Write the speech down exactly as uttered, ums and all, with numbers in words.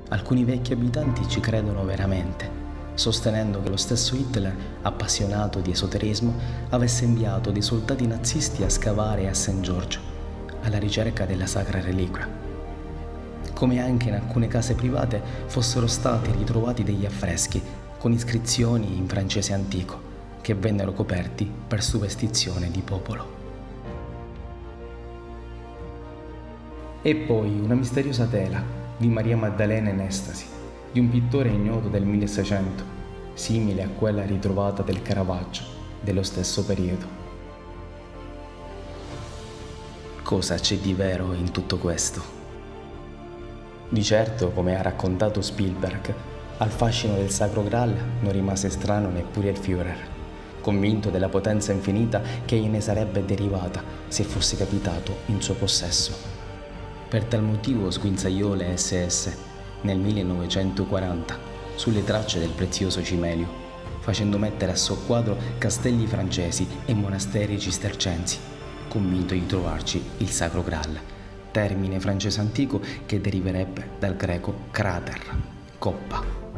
Alcuni vecchi abitanti ci credono veramente, sostenendo che lo stesso Hitler, appassionato di esoterismo, avesse inviato dei soldati nazisti a scavare a Saint George, alla ricerca della sacra reliquia. Come anche in alcune case private fossero stati ritrovati degli affreschi con iscrizioni in francese antico, che vennero coperti per superstizione di popolo. E poi una misteriosa tela di Maria Maddalena in estasi, di un pittore ignoto del milleseicento, simile a quella ritrovata del Caravaggio dello stesso periodo. Cosa c'è di vero in tutto questo? Di certo, come ha raccontato Spielberg, al fascino del Sacro Graal non rimase strano neppure il Führer, convinto della potenza infinita che gliene sarebbe derivata se fosse capitato in suo possesso. Per tal motivo sguinzagliò le esse esse nel millenovecentoquaranta sulle tracce del prezioso cimelio, facendo mettere a soqquadro castelli francesi e monasteri cistercensi, convinto di trovarci il Sacro Graal, termine francese antico che deriverebbe dal greco crater, coppa.